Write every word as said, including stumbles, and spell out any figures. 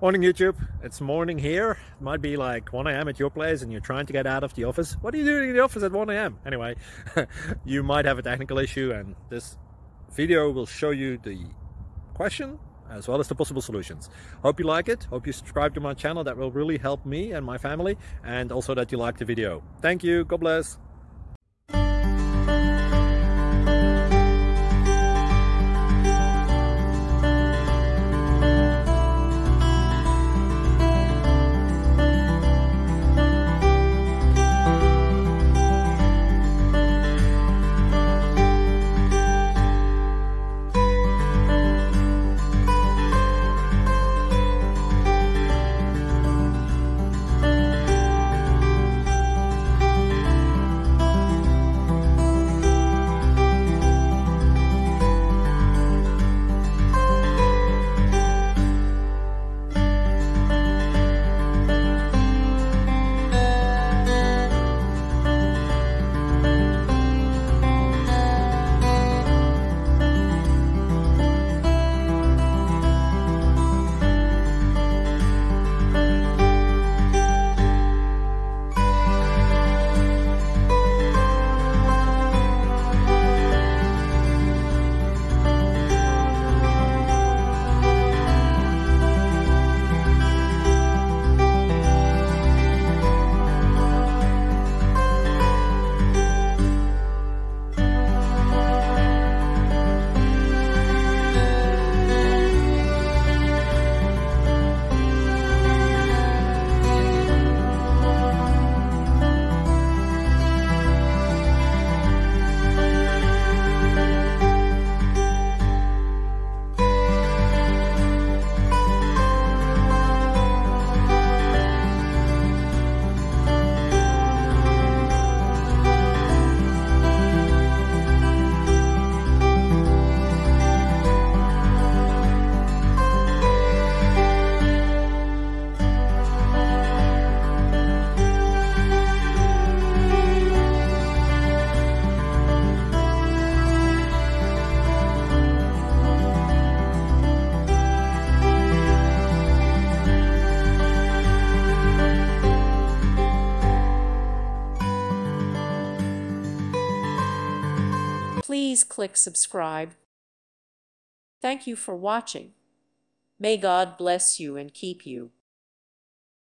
Morning YouTube, it's morning here. It might be like one A M at your place and you're trying to get out of the office. What are you doing in the office at one A M? Anyway, you might have a technical issue and this video will show you the question as well as the possible solutions. Hope you like it, hope you subscribe to my channel. That will really help me and my family, and also that you like the video. Thank you, God bless. Please click subscribe. Thank you for watching. May God bless you and keep you.